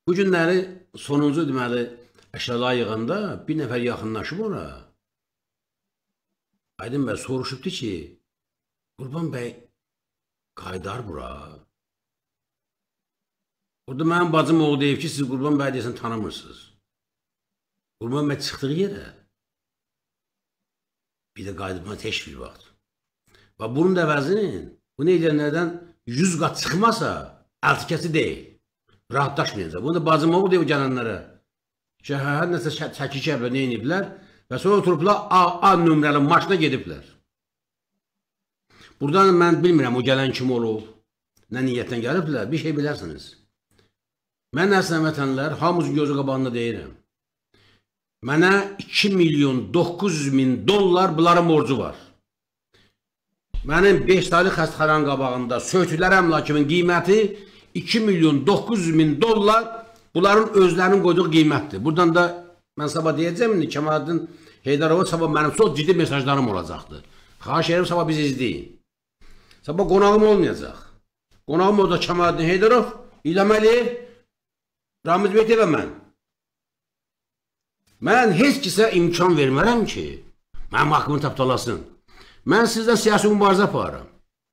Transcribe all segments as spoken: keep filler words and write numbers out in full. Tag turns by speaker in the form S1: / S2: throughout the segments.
S1: Bu günləri sonuncu deməli əşyalar yığanda bir nəfər yaxınlaşıb ora. Aydın bəy soruşubdu ki, Qurban bəy qaydar bura. Orada mənim bacım oğlu deyib ki, siz Qurban bəy deyəsən tanımırsınız. Qurban bəy çıxdığı yerə bir də qaydıbına teş bir vaxt. Və bunun da əvəzinin bu ne edənlərdən yüz qat çıxmasa əltikəsi deyil. Rahatlaşmayacaq. Bunu da bacım oğlu deyib gələnlərə. Ki, hə, nəsə çəki kəblə nə iniblər və sonra oturublar A, A nömrəli maşına gediblər. Buradan mən bilmirəm o gələn kim olub, nə niyyətdən gəliblər, bir şey bilərsiniz. Mən əslən vətənlər, hamımızın gözü qabağında deyirəm. Mənə iki milyon doqquz yüz min dollar bunların borcu var. Mənim beş saylı xəstəxananın qabağında söğütülər əmlakımın qiyməti iki milyon doqquz yüz min dollar bunların özlərinin qoyduğu qiymətdir. Buradan da mən sabah deyəcəm, Kəmaləddin Heydarova sabah mənim çox ciddi mesajlarım olacaqdır. Xahiş edirəm sabah bizi izləyin. Sabah qonağım olmayacaq. Qonağım orada Kəmaləddin Heydarov, İlham Əliyev, Ramiz Beytev və mən. Mən heç kisə imkan vermərəm ki, mənim haqqımı tapdalasın. Mən sizdən siyasi mübarizə aparıram.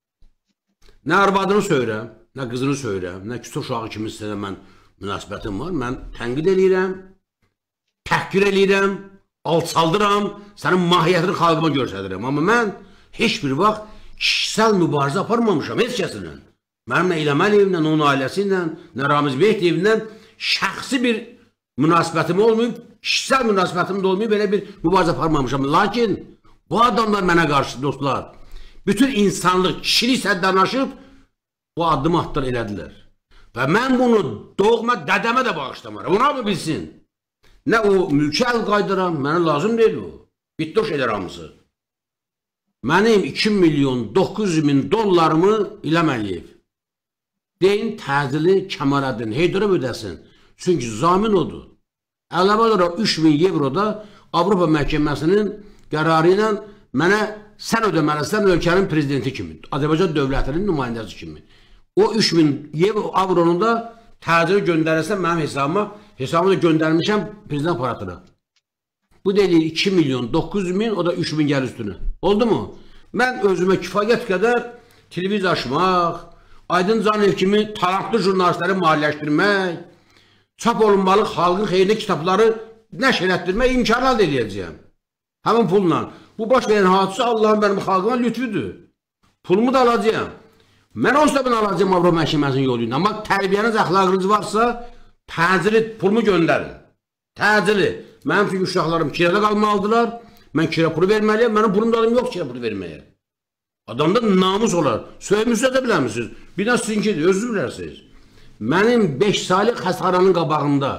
S1: Nə arvadını söyürəm, nə qızını söyürəm, nə küçük uşağı kimi sizə mən münasibətim var. Mən tənqid eləyirəm, təhqir eləyirəm, alçaldıram, sənin mahiyyətini xalqıma göstərirəm. Amma mən heç bir vaxt kişisel mübarizə aparmamışam, heç kəsinlə. Mənim nə İlham Əliyevlə, onun ailəsi ilə, nə Ramiz Beytevlə şəxsi bir münasibətim olmayıb, kişisel münasibətim də olmayıb, belə bir mübarizə aparmamışam. Lakin bu adamlar mənə qarşı dostlar, bütün insanlıq kişilik səddanaşıb bu addımı atdır elədilər. Və mən bunu doğma dədəmə də bağışlamaram. Ona mı bilsin? Nə o mülki əl qaydıram, mənə lazım deyil o. Bitdi o şeylər hamısı. Mənim iki milyon doqquz yüz min dollarımı İlham Əliyev deyin təcili Kəmaləddin Heydarov ödəsin. Çünki zamin odur. Əlavə olaraq üç min evro da Avropa məhkəməsinin qərarı ilə mənə sən ödəməlisən ölkənin prezidenti kimi, Azərbaycan dövlətinin nümayəndəsi kimi. O üç min avronu da təcili göndərirsən mənim hesabıma, hesabımı da göndərmişəm prezident aparatına. Bu deyilir iki milyon doqquz yüz min, o da üç min gəl üstünə. Oldu mu? Mən özümə kifayət qədər televiziya açmaq, Aydın Canev kimi talantlı jurnalistləri maliyyələşdirmək, çap olunmalı xalqın xeyrinə kitabları nəşr etdirmək imkanı əldə edəcəyəm. Həmin pulla. Bu baş verən hadisə Allahın mənim xalqıma lütfüdür. Pulumu da alacağım. Mən onsuz da bunu alacağım Avropa məhkəməsinin yolu ilə. Amma tərbiyəniz, əxlaqınız varsa təcili pulumu göndərin. Təcili. Mənim çünki uşaqlarım kirədə qalmalıdırlar. Mən kirə pulu verməliyəm. Mənim pulum da adım yox kirə pulu verməyə. Adamda namus olar. Söyümüzdə də biləmişsiniz. Bir də sizinkidir, özünüz bilərsiniz. Mənim beş saylı xəstəxananın qabağında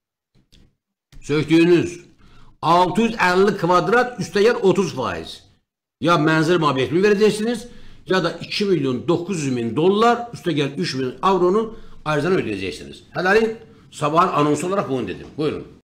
S1: söktüyünüz altı yüz əlli kvadrat üstəgəl otuz faiz. Ya mənzil müabiyyətini verəcəksiniz, ya da iki milyon doqquz yüz min dollar üstəgəl üç min avronu ayrıcan ödəyəcəksiniz. Hələlik sabahın anonsu olaraq bunu dedim. Buyurun.